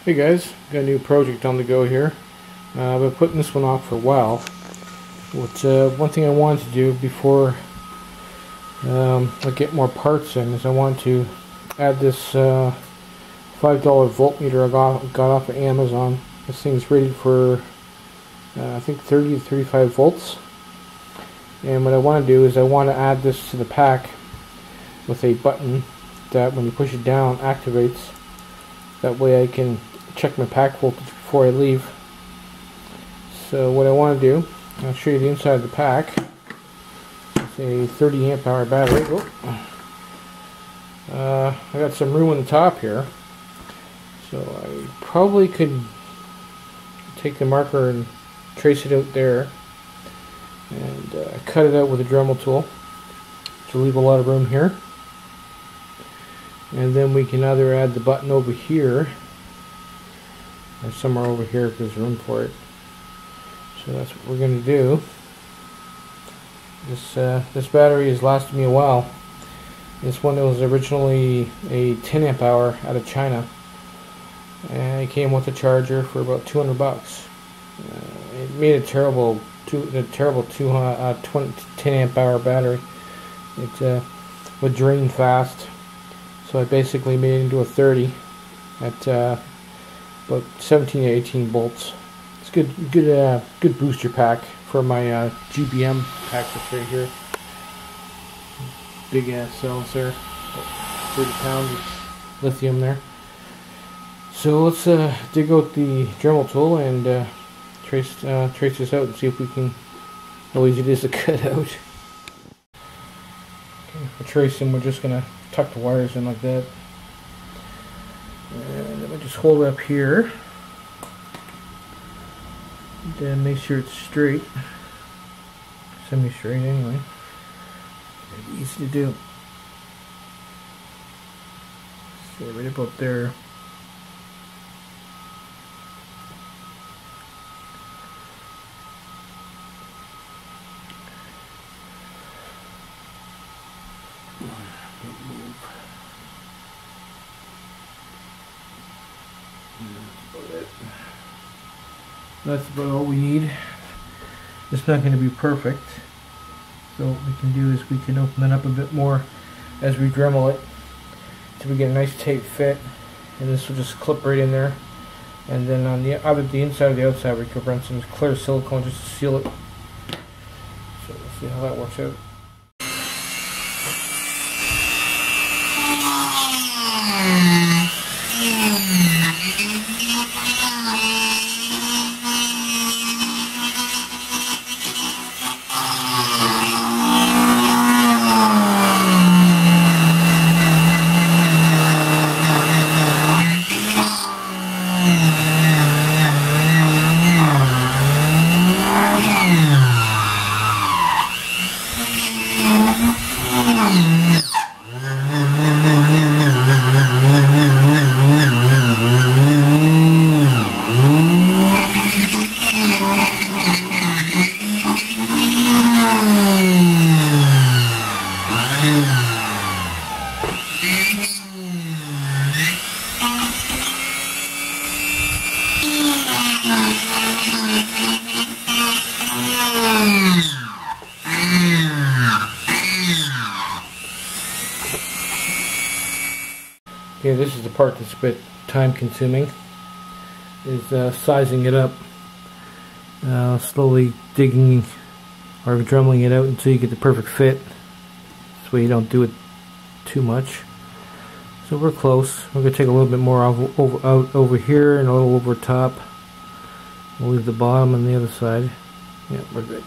Hey guys, got a new project on the go here. I've been putting this one off for a while. One thing I wanted to do before I get more parts in is I want to add this $5 voltmeter I got off of Amazon. This thing's rated for I think 30 to 35 volts. And what I want to do is I want to add this to the pack with a button that when you push it down activates. That way I can check my pack voltage before I leave. So what I want to do, I'll show you the inside of the pack. It's a 30 amp hour battery. I got some room on the top here, so I probably could take the marker and trace it out there and cut it out with a Dremel tool to leave a lot of room here. And then we can either add the button over here or somewhere over here if there's room for it. So that's what we're going to do. This battery has lasted me a while. This one was originally a 10 amp hour out of China, and it came with a charger for about 200 bucks. It made a terrible 10 amp hour battery. It would drain fast. So I basically made it into a 30 at about 17 to 18 volts. It's good booster pack for my GBM pack that's right here. Big ass cells there, about 30 pounds of lithium there. So let's dig out the Dremel tool and trace this out and see if we can how easy it is to cut out. Okay, for tracing, we're just gonna tuck the wires in like that, and then we just hold it up here, then make sure it's straight, semi-straight anyway. Very easy to do. So right about there. That's about all we need. It's not going to be perfect, so what we can do is we can open it up a bit more as we Dremel it so we get a nice tight fit, and this will just clip right in there. And then on the inside or the outside we could run some clear silicone just to seal it. So let's see how that works out. Okay, this is the part that's a bit time consuming, is sizing it up, slowly digging or Dremeling it out until you get the perfect fit. This way you don't do it too much. So we're close. We're going to take a little bit more out over here and a little over top. We'll leave the bottom on the other side. Yeah, we're good.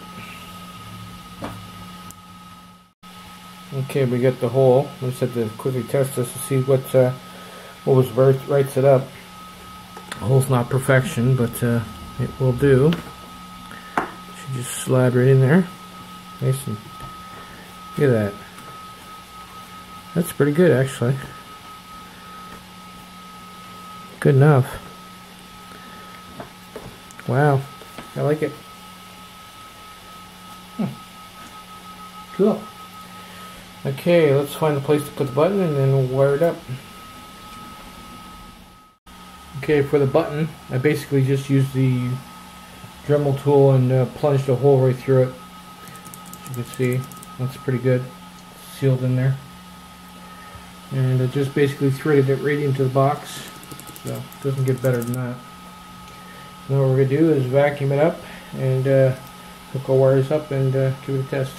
Okay, we got the hole. We just have to quickly test this to see what was right set up. The hole's not perfection, but it will do. Should just slide right in there. Nice and look at that. That's pretty good, actually. Good enough. Wow, I like it. Cool. Okay, let's find a place to put the button and then we'll wire it up. Okay, for the button, I basically just used the Dremel tool and plunged a hole right through it. As you can see, that's pretty good. It's sealed in there. And I just basically threaded it right into the box. So it doesn't get better than that. Now what we're going to do is vacuum it up and hook our wires up and give it a test.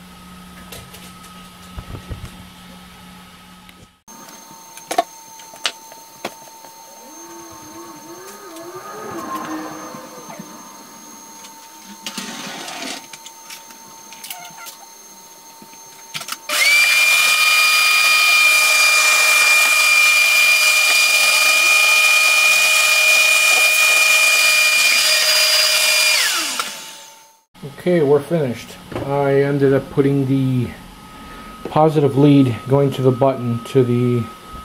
Okay, we're finished. I ended up putting the positive lead going to the button to the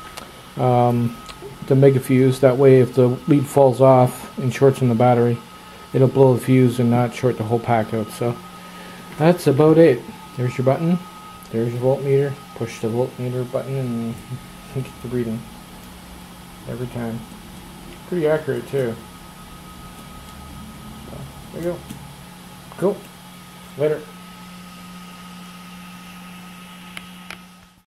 mega fuse. That way if the lead falls off and shorts in the battery, it'll blow the fuse and not short the whole pack out. So that's about it. There's your button, there's your voltmeter. Push the voltmeter button and get the reading every time. Pretty accurate too. So, there you go. Cool. Later.